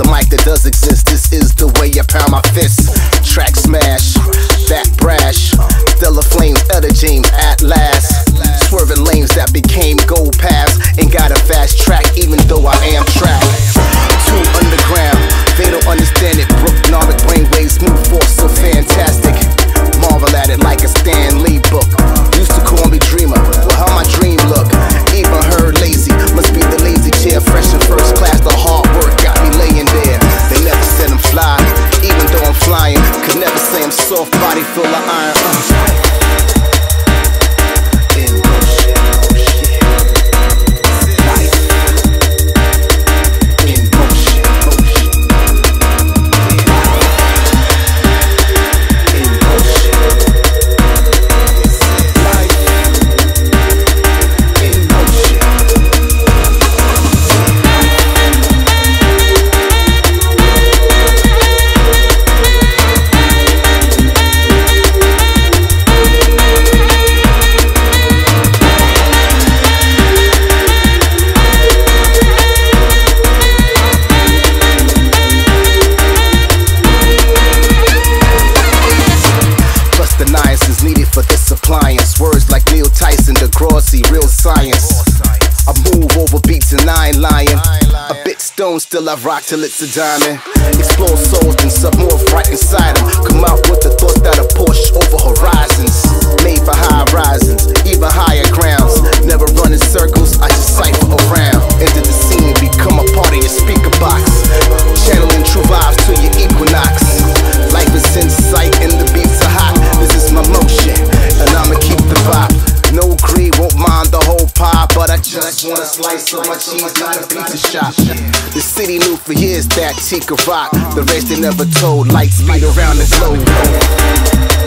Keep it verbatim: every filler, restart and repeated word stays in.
mic that does exist. This is the way I pound my fists. Track smash, that brash. Stellar flames, Elder James at last. Swerving lanes that became gold paths. Ain't got a fast track even though I am trapped. Too underground, they don't understand it. Brooknomic brainwaves move force so fantastic. Marvel at it like a Stan Lee book. Used to call me dreamer, well how my dream look. Even her lazy, must be the lazy chair. Fresh in first class, the hard work got me laying there. They never said I'm fly, even though I'm flying. Could never say I'm soft body full of iron. uh. Words like Neil Tyson, Degrassi, real science. I move over beats and I ain't lying. A bit stone, still I rock till it's a diamond. Explore souls and submorph right inside them. Come out with the thoughts that are pushed over horizons. Made for high horizons, even higher grounds. Never run in circles, I just cipher around. Enter the scene, become a part of your speaker box. Channeling true vibes to your equinox. Life is in sight and the beats are hot. This is my motion, and I'ma keep the vibe. No greed, won't mind the whole pie, but I just want a slice of my cheese, not a pizza shop. The city knew for years that Tika rock. The rest they never told, light speed around the globe.